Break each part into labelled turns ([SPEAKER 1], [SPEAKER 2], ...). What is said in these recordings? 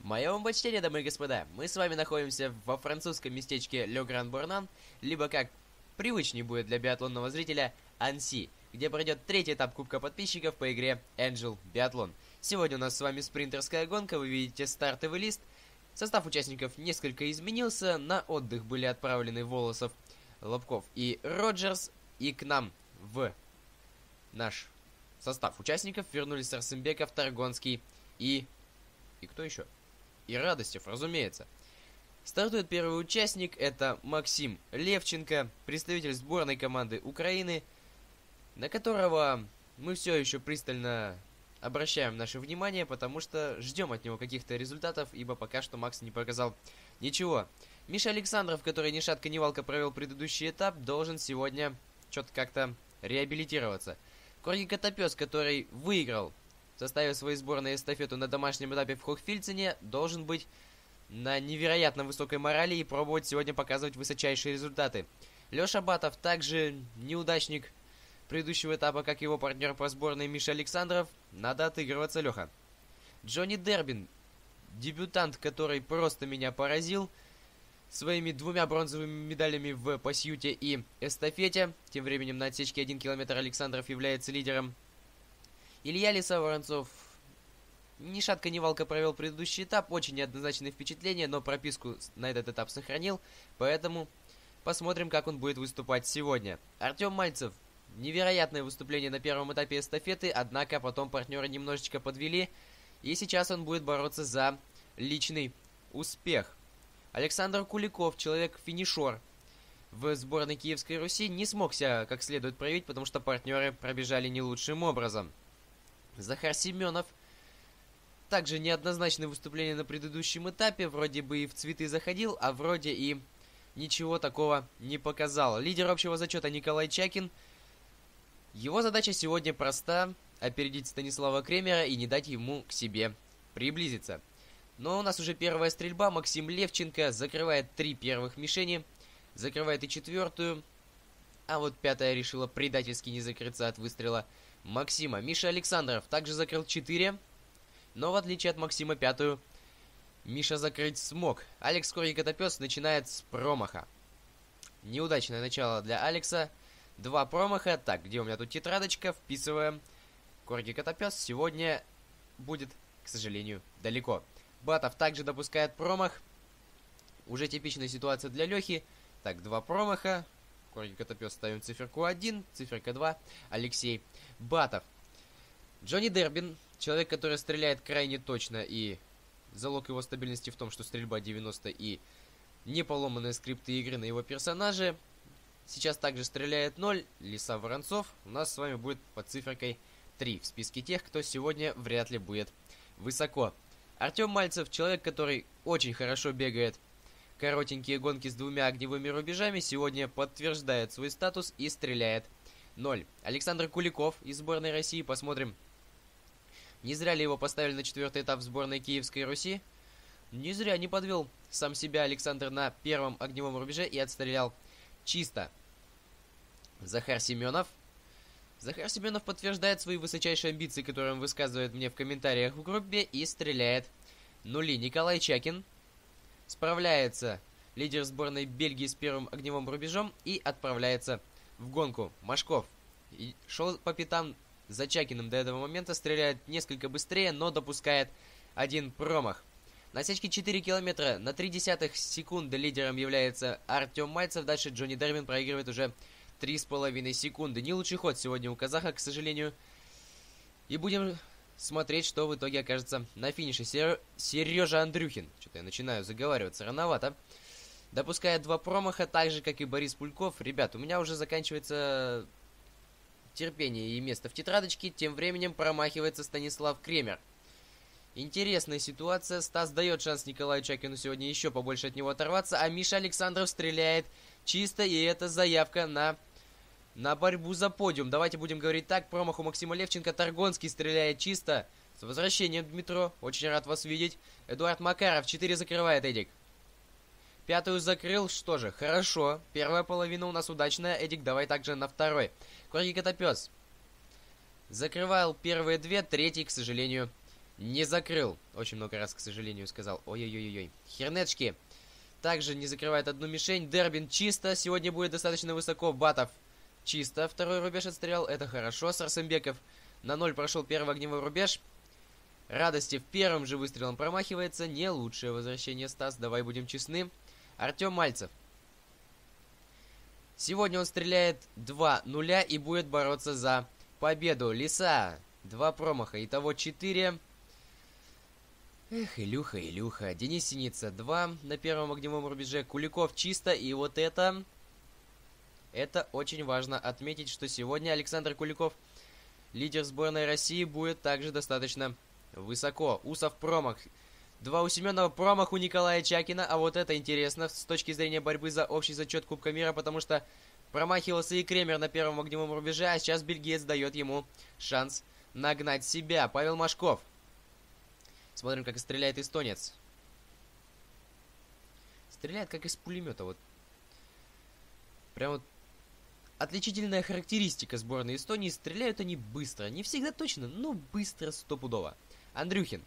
[SPEAKER 1] Мое вам почтение, дамы и господа. Мы с вами находимся во французском местечке Ле Гран Борнан, либо, как привычнее будет для биатлонного зрителя, Анси, где пройдет третий этап Кубка подписчиков по игре Angel Biathlon. Сегодня у нас с вами спринтерская гонка, вы видите стартовый лист. Состав участников несколько изменился, на отдых были отправлены Волосов, Лобков и Роджерс, и к нам в наш состав участников вернулись Арсенбеков, Таргонский и кто еще? И Радостев, разумеется. Стартует первый участник, это Максим Левченко, представитель сборной команды Украины, на которого мы все еще пристально обращаем наше внимание, потому что ждем от него каких-то результатов, ибо пока что Макс не показал ничего. Миша Александров, который ни шатка ни валка провел предыдущий этап, должен сегодня что-то как-то реабилитироваться. Корги Котопес, который выиграл в составе своей сборной эстафету на домашнем этапе в Хохфильцене, должен быть на невероятно высокой морали и пробовать сегодня показывать высочайшие результаты. Леша Батов, также неудачник предыдущего этапа, как его партнер по сборной Миша Александров. Надо отыгрываться, Леха. Джонни Дербин, дебютант, который просто меня поразил своими двумя бронзовыми медалями в пасьюте и эстафете. Тем временем на отсечке 1 километр Александров является лидером. Илья Лиса-Воронцов ни шатка ни валка провел предыдущий этап, очень неоднозначные впечатления, но прописку на этот этап сохранил, поэтому посмотрим, как он будет выступать сегодня. Артем Мальцев, невероятное выступление на первом этапе эстафеты, однако потом партнеры немножечко подвели, и сейчас он будет бороться за личный успех. Александр Куликов, человек-финишер в сборной Киевской Руси, не смог себя как следует проявить, потому что партнеры пробежали не лучшим образом. Захар Семенов, также неоднозначное выступление на предыдущем этапе, вроде бы и в цветы заходил, а вроде и ничего такого не показал. Лидер общего зачета Николай Чакин, его задача сегодня проста: опередить Станислава Кремера и не дать ему к себе приблизиться. Но у нас уже первая стрельба, Максим Левченко закрывает 3 первых мишени, закрывает и 4-ю, а вот 5-я решила предательски не закрыться от выстрела Максима. Миша Александров также закрыл 4, но в отличие от Максима 5-ю Миша закрыть смог. Алекс Корги Котопес начинает с промаха. Неудачное начало для Алекса. 2 промаха. Так, где у меня тут тетрадочка? Вписываем. Корги Котопес сегодня будет, к сожалению, далеко. Батов также допускает промах. Уже типичная ситуация для Лехи. Так, 2 промаха. Корги Котопес ставим циферку 1, циферка 2. Алексей Батов. Джонни Дербин, человек, который стреляет крайне точно, и залог его стабильности в том, что стрельба 90 и не поломанные скрипты игры на его персонаже. Сейчас также стреляет 0. Лиса Воронцов у нас с вами будет под циферкой 3 в списке тех, кто сегодня вряд ли будет высоко. Артем Мальцев, человек, который очень хорошо бегает коротенькие гонки с 2 огневыми рубежами, сегодня подтверждает свой статус и стреляет 0. Александр Куликов из сборной России, посмотрим, не зря ли его поставили на 4-й этап в сборной Киевской Руси. Не зря не подвел сам себя Александр на первом огневом рубеже и отстрелял чисто. Захар Семенов. Захар Семенов подтверждает свои высочайшие амбиции, которые он высказывает мне в комментариях в группе, и стреляет 0. Николай Чакин. Справляется лидер сборной Бельгии с первым огневым рубежом и отправляется в гонку. Машков шел по пятам за Чакиным до этого момента, стреляет несколько быстрее, но допускает 1 промах. На отсечке 4 километра на 0,3 секунды лидером является Артем Мальцев. Дальше Джонни Дербин проигрывает уже 3,5 секунды. Не лучший ход сегодня у казаха, к сожалению. И будем смотреть, что в итоге окажется на финише. Сережа Андрюхин, что-то я начинаю заговариваться рановато, допускает 2 промаха, так же, как и Борис Пульков. Ребят, у меня уже заканчивается терпение и место в тетрадочке. Тем временем промахивается Станислав Кремер. Интересная ситуация. Стас дает шанс Николаю Чакину сегодня еще побольше от него оторваться, а Миша Александров стреляет чисто, и это заявка на борьбу за подиум. Давайте будем говорить так. Промах у Максима Левченко. Таргонский стреляет чисто. С возвращением, Дмитро. Очень рад вас видеть. Эдуард Макаров 4 закрывает, Эдик. 5-ю закрыл. Что же, хорошо. Первая половина у нас удачная. Эдик, давай также на 2-й. Корги Котопес закрывал первые 2, 3-й, к сожалению, Не закрыл. Очень много раз, к сожалению, сказал. Ой-ой-ой-ой. Хернечки также не закрывает одну мишень. Дербин чисто. Сегодня будет достаточно высоко. Батов чисто. Второй рубеж отстрелял. Это хорошо. Сарсенбеков на 0 прошел первый огневой рубеж. Радостев первым же выстрелом промахивается. Не лучшее возвращение, Стас. Давай будем честны. Артем Мальцев. Сегодня он стреляет 2-0 и будет бороться за победу. Лиса. 2 промаха. Итого 4. Эх, Илюха. Денис Синица 2 на первом огневом рубеже. Куликов чисто. И вот это очень важно отметить, что сегодня Александр Куликов, лидер сборной России, будет также достаточно высоко. Усов промах. 2 у Семенова, промах у Николая Чакина. А вот это интересно с точки зрения борьбы за общий зачет Кубка мира, потому что промахивался и Кремер на первом огневом рубеже, а сейчас бельгиец дает ему шанс нагнать себя. Павел Машков. Смотрим, как стреляет эстонец. Стреляет как из пулемета. Вот. Прям вот отличительная характеристика сборной Эстонии. Стреляют они быстро. Не всегда точно, но быстро, стопудово. Андрюхин.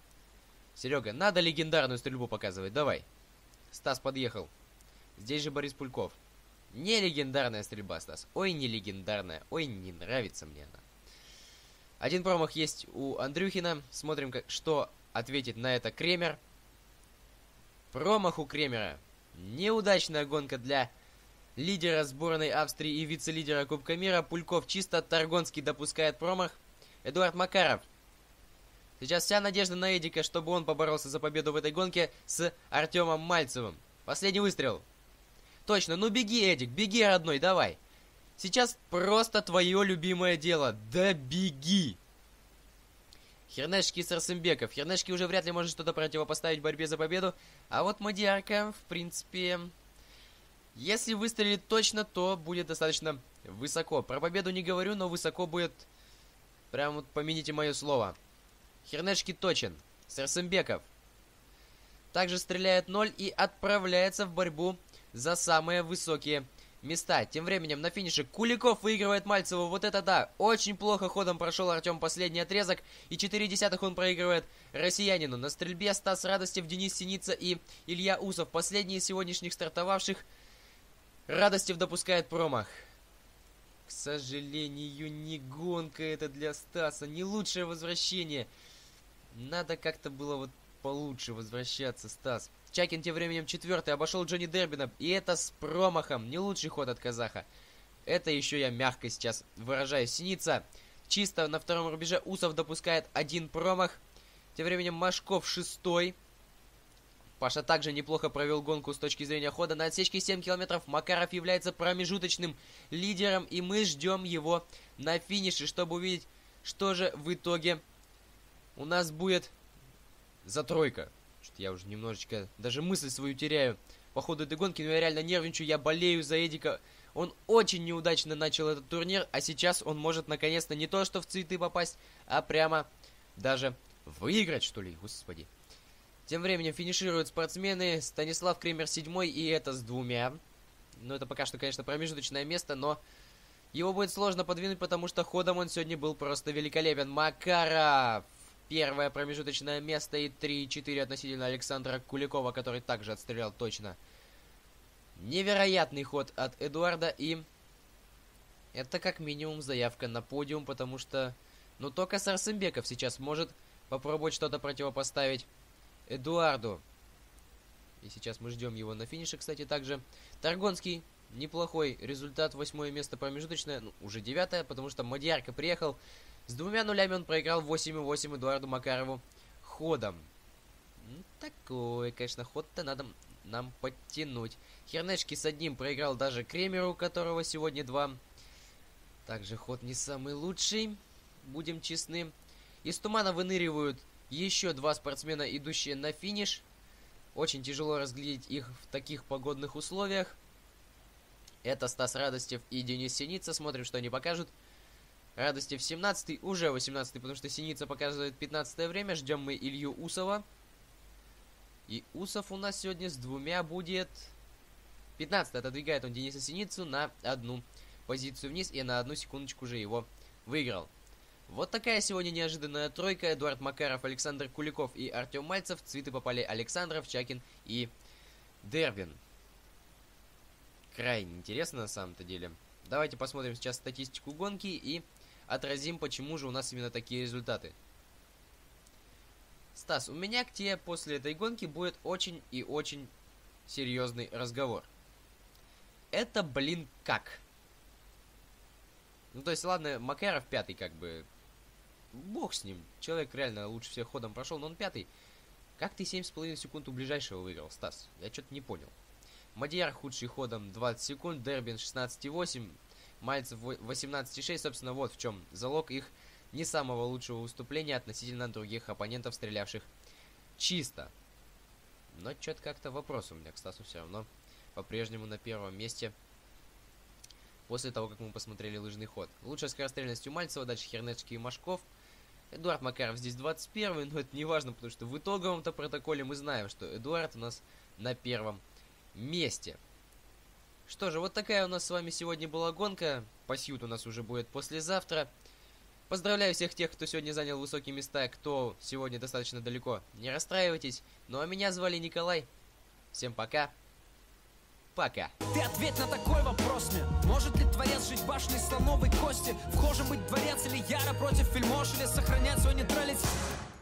[SPEAKER 1] Серега, надо легендарную стрельбу показывать. Давай. Стас подъехал. Здесь же Борис Пульков. Не легендарная стрельба, Стас. Ой, не легендарная. Ой, не нравится мне она. Один промах есть у Андрюхина. Смотрим, что ответит на это Кремер. Промах у Кремера. Неудачная гонка для лидера сборной Австрии и вице-лидера Кубка мира. Пульков чисто. Таргонский допускает промах. Эдуард Макаров. Сейчас вся надежда на Эдика, чтобы он поборолся за победу в этой гонке с Артемом Мальцевым. Последний выстрел. Точно, ну беги, Эдик, беги, родной, давай. Сейчас просто твое любимое дело. Да беги. Хернешки и Сарсенбеков. Хернешки уже вряд ли может что-то противопоставить в борьбе за победу. А вот Мадиарка, в принципе, если выстрелит точно, то будет достаточно высоко. Про победу не говорю, но высоко будет. Прям вот помяните мое слово. Хернешки точен. Сарсенбеков также стреляет 0 и отправляется в борьбу за самые высокие места. Тем временем на финише Куликов выигрывает Мальцеву. Вот это да. Очень плохо ходом прошел Артем последний отрезок. И 0,4 он проигрывает россиянину. На стрельбе Стас Радостев, Денис Синица и Илья Усов. Последние из сегодняшних стартовавших. Радостев допускает промах. К сожалению, не гонка это для Стаса. Не лучшее возвращение. Надо как-то было вот получше возвращаться, Стас. Чакин тем временем 4-й обошел Джонни Дербина. И это с промахом. Не лучший ход от казаха. Это еще я мягко сейчас выражаюсь. Синица чисто на втором рубеже. Усов допускает 1 промах. Тем временем Машков 6-й. Паша также неплохо провел гонку с точки зрения хода. На отсечке 7 километров Макаров является промежуточным лидером. И мы ждем его на финише, чтобы увидеть, что же в итоге у нас будет за тройка. Что-то я уже немножечко даже мысль свою теряю по ходу этой гонки. Но я реально нервничаю, я болею за Эдика. Он очень неудачно начал этот турнир. А сейчас он может наконец-то не то что в цветы попасть, а прямо даже выиграть, что ли. Господи. Тем временем финишируют спортсмены. Станислав Кремер 7-й, и это с 2. Ну, это пока что, конечно, промежуточное место, но его будет сложно подвинуть, потому что ходом он сегодня был просто великолепен. Макаров. Первое промежуточное место и 3-4 относительно Александра Куликова, который также отстрелял точно. Невероятный ход от Эдуарда, и это как минимум заявка на подиум, потому что, ну, только Сарсенбеков сейчас может попробовать что-то противопоставить Эдуарду. И сейчас мы ждем его на финише, кстати, также. Таргонский, неплохой результат, 8 место промежуточное, ну, уже 9, потому что Мадиарка приехал. С 2 нулями он проиграл 8,8 Эдуарду Макарову ходом. Ну, такой, конечно, ход-то надо нам подтянуть. Хернешки с 1 проиграл даже Кремеру, у которого сегодня 2. Также ход не самый лучший, будем честны. Из тумана выныривают еще 2 спортсмена, идущие на финиш. Очень тяжело разглядеть их в таких погодных условиях. Это Стас Радостев и Денис Синица. Смотрим, что они покажут. Радостев 17-й, уже 18-й, потому что Синица показывает 15-е время. Ждем мы Илью Усова. И Усов у нас сегодня с 2 будет 15-й. Отодвигает он Дениса Синицу на 1 позицию вниз. И на 1 секундочку уже его выиграл. Вот такая сегодня неожиданная тройка. Эдуард Макаров, Александр Куликов и Артем Мальцев. Цветы попали Александров, Чакин и Дербин. Крайне интересно на самом-то деле. Давайте посмотрим сейчас статистику гонки и отразим, почему же у нас именно такие результаты. Стас, у меня к тебе после этой гонки будет очень и очень серьезный разговор. Это, блин, как? Ну, то есть, ладно, Макаров пятый, как бы. Бог с ним. Человек реально лучше всех ходом прошел, но он пятый. Как ты 7,5 секунд у ближайшего выиграл, Стас? Я что-то не понял. Мадьяр худший ходом 20 секунд, Дербин 16,8, Мальцев 18,6. Собственно, вот в чем залог их не самого лучшего выступления относительно других оппонентов, стрелявших чисто. Но что-то как-то вопрос у меня к Стасу все равно по-прежнему на первом месте. После того, как мы посмотрели лыжный ход. Лучшая скорострельность у Мальцева, дальше Хернецкий и Машков. Эдуард Макаров здесь 21-й, но это не важно, потому что в итоговом-то протоколе мы знаем, что Эдуард у нас на первом месте. Что же, вот такая у нас с вами сегодня была гонка. Пасьют у нас уже будет послезавтра. Поздравляю всех тех, кто сегодня занял высокие места, кто сегодня достаточно далеко. Не расстраивайтесь. Ну а меня звали Николай. Всем пока. Пока.
[SPEAKER 2] Ты ответь на такой вопрос мне. Может ли творец жить в башне слоновой кости? Вхоже быть дворец или яро против вельмож, или сохранять свой нейтралитет?